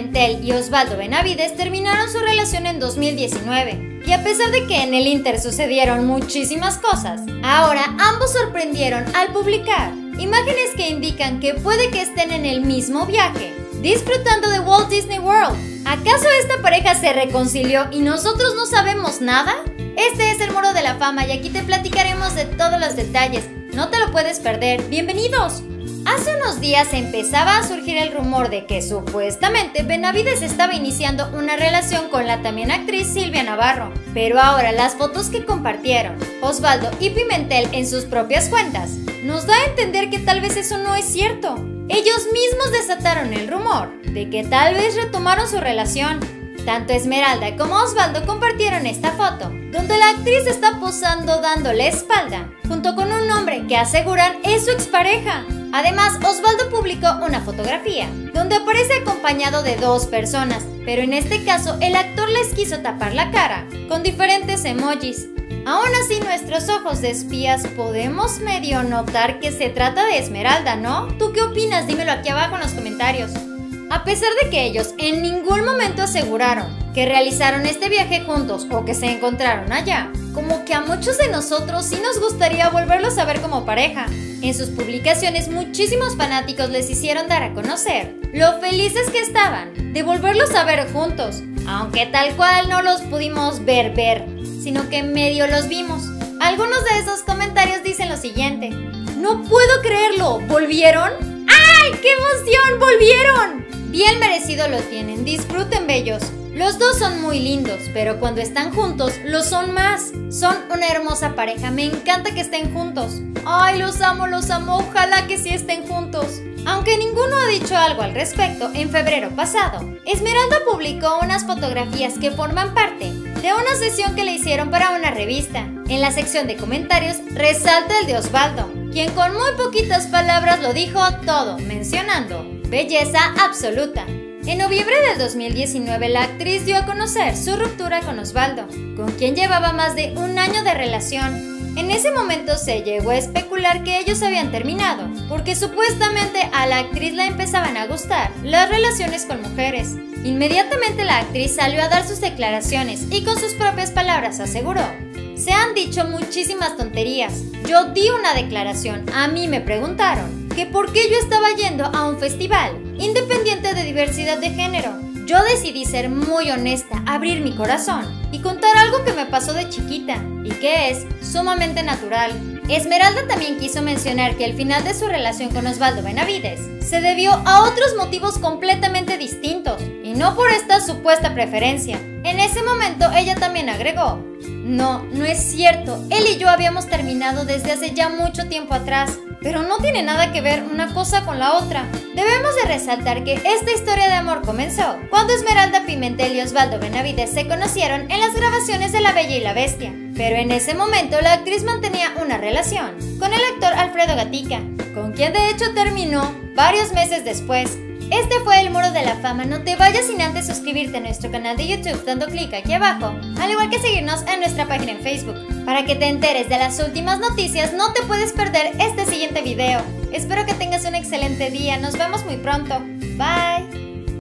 Pimentel y Osvaldo Benavides terminaron su relación en 2019. Y a pesar de que en el Inter sucedieron muchísimas cosas, ahora ambos sorprendieron al publicar imágenes que indican que puede que estén en el mismo viaje, disfrutando de Walt Disney World. ¿Acaso esta pareja se reconcilió y nosotros no sabemos nada? Este es el Muro de la Fama y aquí te platicaremos de todos los detalles. No te lo puedes perder. ¡Bienvenidos! Hace unos días empezaba a surgir el rumor de que supuestamente Benavides estaba iniciando una relación con la también actriz Silvia Navarro, pero ahora las fotos que compartieron Osvaldo y Pimentel en sus propias cuentas nos da a entender que tal vez eso no es cierto. Ellos mismos desataron el rumor de que tal vez retomaron su relación. Tanto Esmeralda como Osvaldo compartieron esta foto, donde la actriz está posando dándole espalda, junto con un hombre que aseguran es su expareja. Además, Osvaldo publicó una fotografía, donde aparece acompañado de dos personas, pero en este caso el actor les quiso tapar la cara, con diferentes emojis. Aún así, nuestros ojos de espías podemos medio notar que se trata de Esmeralda, ¿no? ¿Tú qué opinas? Dímelo aquí abajo en los comentarios. A pesar de que ellos en ningún momento aseguraron que realizaron este viaje juntos o que se encontraron allá, como que a muchos de nosotros sí nos gustaría volverlos a ver como pareja. En sus publicaciones muchísimos fanáticos les hicieron dar a conocer lo felices que estaban de volverlos a ver juntos, aunque tal cual no los pudimos ver, sino que medio los vimos. Algunos de esos comentarios dicen lo siguiente: ¡no puedo creerlo! ¿Volvieron? ¡Ay, qué emoción! ¡Volvieron! Bien merecido lo tienen, disfruten bellos. Los dos son muy lindos, pero cuando están juntos, lo son más. Son una hermosa pareja, me encanta que estén juntos. Ay, los amo, ojalá que sí estén juntos. Aunque ninguno ha dicho algo al respecto, en febrero pasado, Esmeralda publicó unas fotografías que forman parte de una sesión que le hicieron para una revista. En la sección de comentarios resalta el de Osvaldo, quien con muy poquitas palabras lo dijo todo, mencionando belleza absoluta. En noviembre del 2019, la actriz dio a conocer su ruptura con Osvaldo, con quien llevaba más de un año de relación. En ese momento se llegó a especular que ellos habían terminado, porque supuestamente a la actriz le empezaban a gustar las relaciones con mujeres. Inmediatamente la actriz salió a dar sus declaraciones y con sus propias palabras aseguró: se han dicho muchísimas tonterías. Yo di una declaración, a mí me preguntaron que por qué yo estaba yendo a un festival independiente de diversidad de género. Yo decidí ser muy honesta, abrir mi corazón y contar algo que me pasó de chiquita y que es sumamente natural. Esmeralda también quiso mencionar que el final de su relación con Osvaldo Benavides se debió a otros motivos completamente distintos y no por esta supuesta preferencia. En ese momento ella también agregó: no es cierto, él y yo habíamos terminado desde hace ya mucho tiempo atrás, pero no tiene nada que ver una cosa con la otra. Debemos de resaltar que esta historia de amor comenzó cuando Esmeralda Pimentel y Osvaldo Benavides se conocieron en las grabaciones de La Bella y la Bestia, pero en ese momento la actriz mantenía una relación con el actor Alfredo Gatica, con quien de hecho terminó varios meses después. Este fue el Muro de la Fama. No te vayas sin antes suscribirte a nuestro canal de YouTube dando clic aquí abajo, al igual que seguirnos en nuestra página en Facebook. Para que te enteres de las últimas noticias, no te puedes perder este siguiente video. Espero que tengas un excelente día. Nos vemos muy pronto. Bye.